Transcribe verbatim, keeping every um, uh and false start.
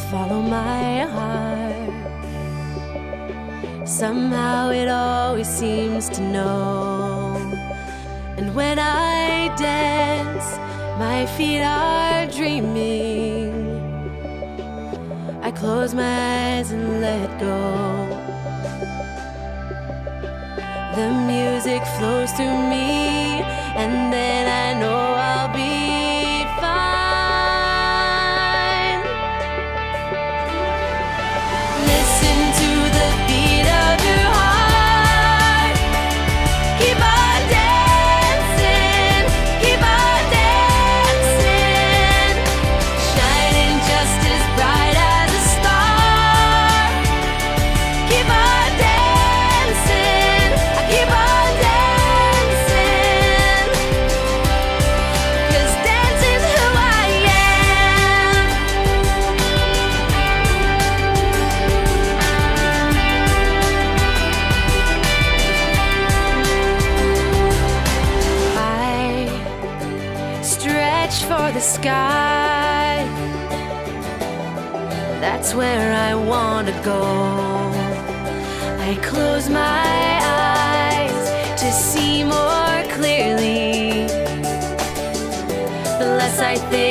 follow my heart. Somehow it always seems to know. And when I dance, my feet are dreaming. I close my eyes and let go. The music flows through me, and then I know I'll be fine. Listen to the beat of your heart. Keep on dancing, keep on dancing, shining just as bright as a star. Keep on dancing, keep on dancing, 'cause dancing's who I am. I stretch for the sky. That's where I wanna go. I close my eyes to see more clearly. The less I think,